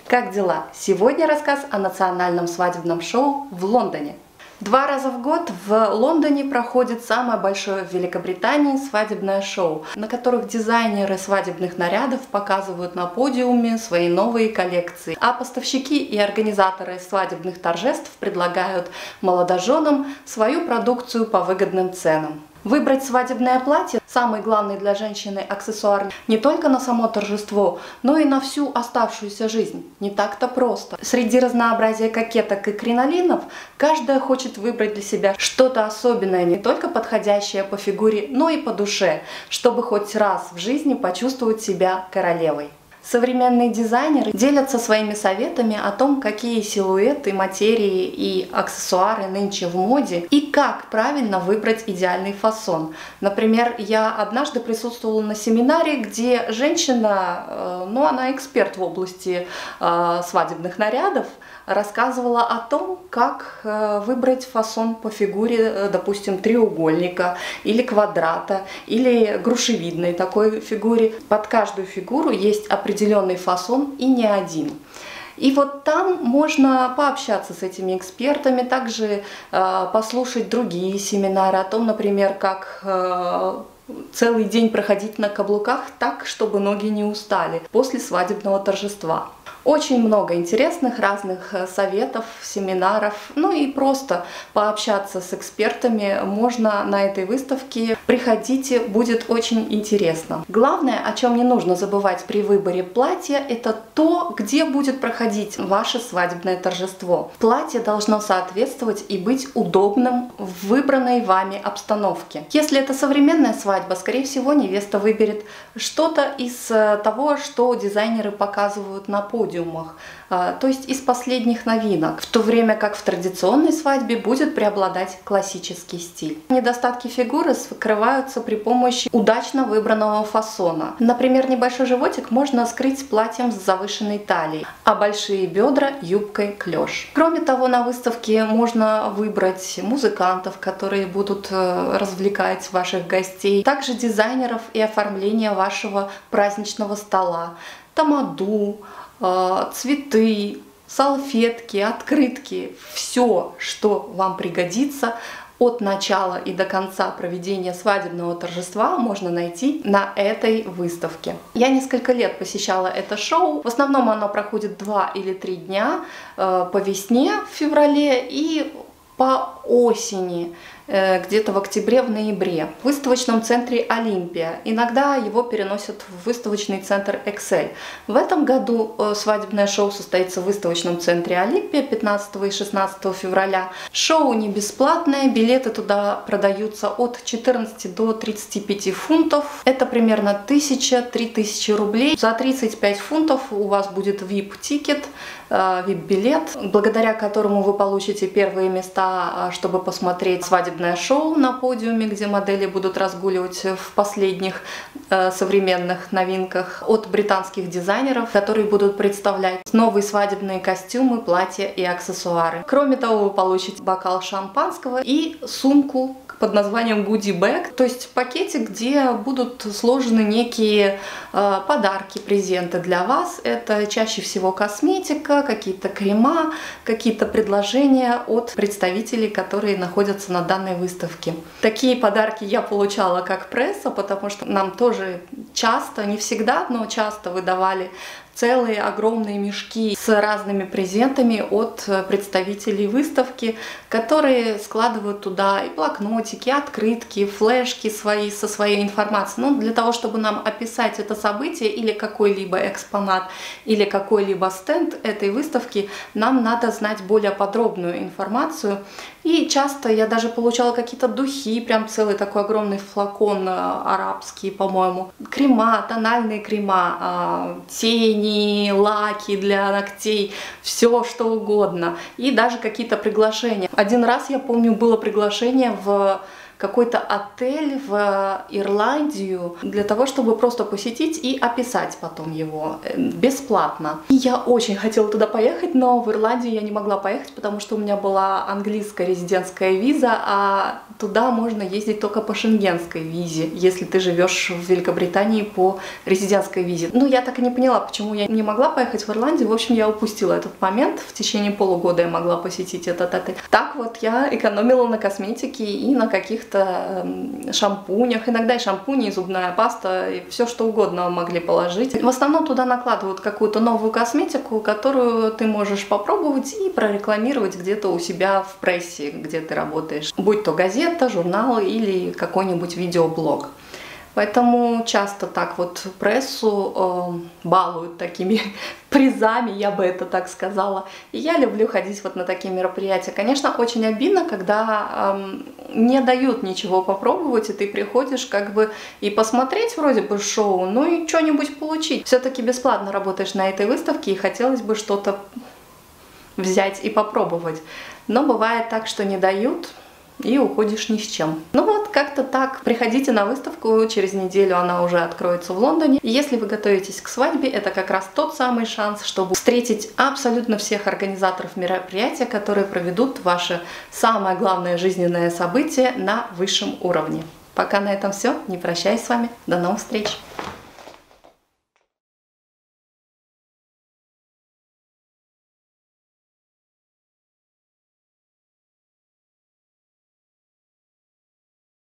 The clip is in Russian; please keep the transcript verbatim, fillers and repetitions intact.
Как дела? Сегодня рассказ о национальном свадебном шоу в Лондоне. Два раза в год в Лондоне проходит самое большое в Великобритании свадебное шоу, на которых дизайнеры свадебных нарядов показывают на подиуме свои новые коллекции, а поставщики и организаторы свадебных торжеств предлагают молодоженам свою продукцию по выгодным ценам. Выбрать свадебное платье – самый главный для женщины аксессуар не только на само торжество, но и на всю оставшуюся жизнь. Не так-то просто. Среди разнообразия кокеток и кринолинов каждая хочет выбрать для себя что-то особенное, не только подходящее по фигуре, но и по душе, чтобы хоть раз в жизни почувствовать себя королевой. Современные дизайнеры делятся своими советами о том, какие силуэты, материи и аксессуары нынче в моде и как правильно выбрать идеальный фасон. Например, я однажды присутствовала на семинаре, где женщина, ну она эксперт в области э, свадебных нарядов, рассказывала о том, как выбрать фасон по фигуре, допустим, треугольника или квадрата, или грушевидной такой фигуре. Под каждую фигуру есть определенный фасон и не один. И вот там можно пообщаться с этими экспертами, также э, послушать другие семинары о том, например, как э, целый день проходить на каблуках так, чтобы ноги не устали после свадебного торжества. Очень много интересных разных советов, семинаров, ну и просто пообщаться с экспертами можно на этой выставке. Приходите, будет очень интересно. Главное, о чем не нужно забывать при выборе платья, это то, где будет проходить ваше свадебное торжество. Платье должно соответствовать и быть удобным в выбранной вами обстановке. Если это современная свадьба, скорее всего, невеста выберет что-то из того, что дизайнеры показывают на подиуме. То есть из последних новинок, в то время как в традиционной свадьбе будет преобладать классический стиль. Недостатки фигуры скрываются при помощи удачно выбранного фасона. Например, небольшой животик можно скрыть платьем с завышенной талией, а большие бедра юбкой клеш. Кроме того, на выставке можно выбрать музыкантов, которые будут развлекать ваших гостей, также дизайнеров и оформление вашего праздничного стола, тамаду, цветы, салфетки, открытки, все, что вам пригодится от начала и до конца проведения свадебного торжества, можно найти на этой выставке. Я несколько лет посещала это шоу. В основном оно проходит два или три дня по весне в феврале и по осени, где-то в октябре, в ноябре, в выставочном центре Олимпия. Иногда его переносят в выставочный центр Эксель. В этом году свадебное шоу состоится в выставочном центре Олимпия пятнадцатого и шестнадцатого февраля. Шоу не бесплатное, билеты туда продаются от четырнадцати до тридцати пяти фунтов. Это примерно тысяча-три тысячи рублей. За тридцать пять фунтов у вас будет ви ай пи-тикет, ви ай пи-билет, благодаря которому вы получите первые места, чтобы посмотреть свадебное шоу на подиуме, где модели будут разгуливать в последних э, современных новинках от британских дизайнеров, которые будут представлять новые свадебные костюмы, платья и аксессуары. Кроме того, вы получите бокал шампанского и сумку под названием Goodie Bag, то есть пакетик, где будут сложены некие э, подарки, презенты для вас. Это чаще всего косметика, какие-то крема, какие-то предложения от представителей, которые находятся на данной выставке. Такие подарки я получала как пресса, потому что нам тоже часто, не всегда, но часто выдавали целые огромные мешки с разными презентами от представителей выставки, которые складывают туда и блокнотики, и открытки, флешки свои со своей информацией. Ну, для того, чтобы нам описать это событие или какой-либо экспонат, или какой-либо стенд этой выставки, нам надо знать более подробную информацию. И часто я даже получала какие-то духи, прям целый такой огромный флакон арабский, по-моему. Крема, тональные крема, тени, лаки для ногтей, все что угодно. И даже какие-то приглашения. Один раз, я помню, было приглашение в какой-то отель в Ирландию для того, чтобы просто посетить и описать потом его бесплатно. И я очень хотела туда поехать, но в Ирландию я не могла поехать, потому что у меня была английская резидентская виза, а туда можно ездить только по шенгенской визе, если ты живешь в Великобритании по резидентской визе. Ну, я так и не поняла, почему я не могла поехать в Ирландию. В общем, я упустила этот момент. В течение полугода я могла посетить этот отель. Так вот, я экономила на косметике и на каких-то шампунях. Иногда и шампуни, и зубная паста, и все что угодно могли положить. В основном туда накладывают какую-то новую косметику, которую ты можешь попробовать и прорекламировать где-то у себя в прессе, где ты работаешь. Будь то газета, журнал или какой-нибудь видеоблог. Поэтому часто так вот прессу э, балуют такими призами, я бы это так сказала. И я люблю ходить вот на такие мероприятия. Конечно, очень обидно, когда э, не дают ничего попробовать, и ты приходишь как бы и посмотреть вроде бы шоу, ну и что-нибудь получить. Все-таки бесплатно работаешь на этой выставке, и хотелось бы что-то взять и попробовать. Но бывает так, что не дают, и уходишь ни с чем. Ну вот, как-то так. Приходите на выставку, через неделю она уже откроется в Лондоне. И если вы готовитесь к свадьбе, это как раз тот самый шанс, чтобы встретить абсолютно всех организаторов мероприятия, которые проведут ваше самое главное жизненное событие на высшем уровне. Пока на этом все. Не прощаюсь с вами. До новых встреч!